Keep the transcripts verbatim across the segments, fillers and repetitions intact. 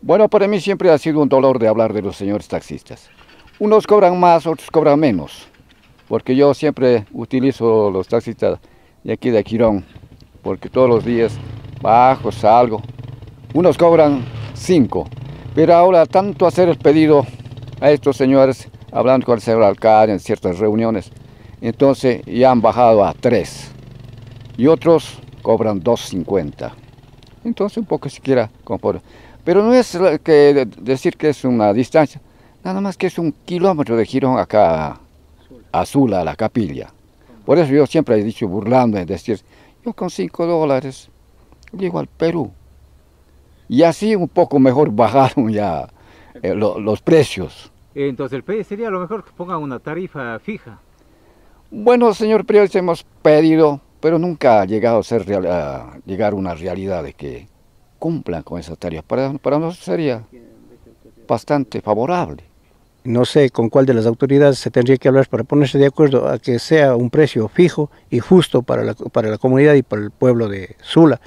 Bueno, para mí siempre ha sido un dolor de hablar de los señores taxistas. Unos cobran más, otros cobran menos. Porque yo siempre utilizo los taxistas de aquí de Girón. Porque todos los días bajo, salgo. Unos cobran cinco. Pero ahora tanto hacer el pedido a estos señores, hablando con el señor alcalde en ciertas reuniones, entonces ya han bajado a tres. Y otros cobran dos cincuenta. Entonces un poco siquiera compor. Pero no es que decir que es una distancia, nada más que es un kilómetro de Girón acá a Sula, a la capilla. Por eso yo siempre he dicho, burlando, es decir, yo con cinco dólares llego al Perú. Y así un poco mejor bajaron ya eh, lo, los precios. Entonces el pedido sería lo mejor que pongan una tarifa fija. Bueno, señor periodista, hemos pedido, pero nunca ha llegado a, ser real, a llegar a una realidad de que cumplan con esa tarifa. Para, para nosotros sería bastante favorable. No sé con cuál de las autoridades se tendría que hablar para ponerse de acuerdo a que sea un precio fijo y justo para la, para la comunidad y para el pueblo de Sula,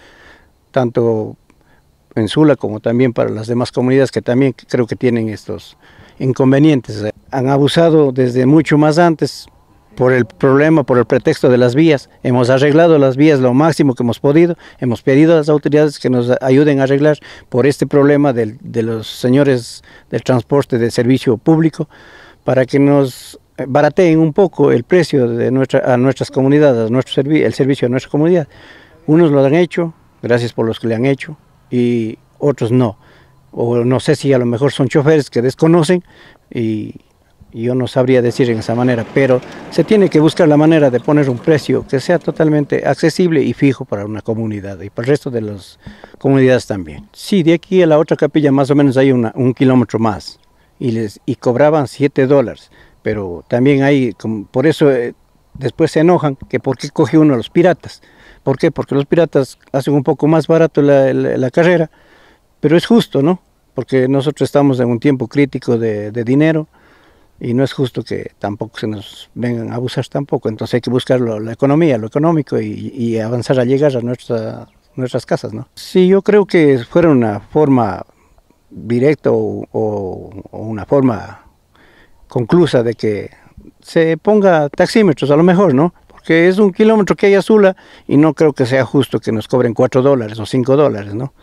tanto en Sula como también para las demás comunidades que también creo que tienen estos inconvenientes. Han abusado desde mucho más antes por el problema, por el pretexto de las vías. Hemos arreglado las vías lo máximo que hemos podido, hemos pedido a las autoridades que nos ayuden a arreglar por este problema del, de los señores del transporte de servicio público, para que nos barateen un poco el precio de nuestra, a nuestras comunidades, a nuestro servi el servicio a nuestra comunidad. Unos lo han hecho, gracias por los que le han hecho, y otros no. O no sé si a lo mejor son choferes que desconocen y yo no sabría decir en esa manera, pero se tiene que buscar la manera de poner un precio que sea totalmente accesible y fijo para una comunidad y para el resto de las comunidades también. Sí, de aquí a la otra capilla más o menos hay una, un kilómetro más y, les, y cobraban siete dólares, pero también hay, por eso eh, después se enojan que por qué coge uno a los piratas. ¿Por qué? Porque los piratas hacen un poco más barato la, la, la carrera, pero es justo, ¿no? Porque nosotros estamos en un tiempo crítico de, de dinero, y no es justo que tampoco se nos vengan a abusar tampoco. Entonces hay que buscar lo, la economía, lo económico y, y avanzar a llegar a nuestra, nuestras casas, ¿no? Sí, yo creo que fuera una forma directa o, o, o una forma conclusa de que se ponga taxímetros a lo mejor, ¿no? Porque es un kilómetro que hay a Sula y no creo que sea justo que nos cobren cuatro dólares o cinco dólares, ¿no?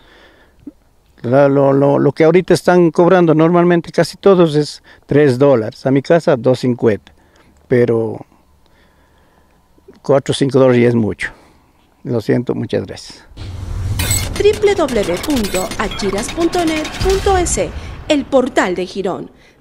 Lo, lo, lo que ahorita están cobrando normalmente casi todos es tres dólares, a mi casa dos cincuenta, pero cuatro o cinco dólares ya es mucho. Lo siento, muchas gracias. doble u doble u doble u punto achiras punto net punto es, el portal de Girón.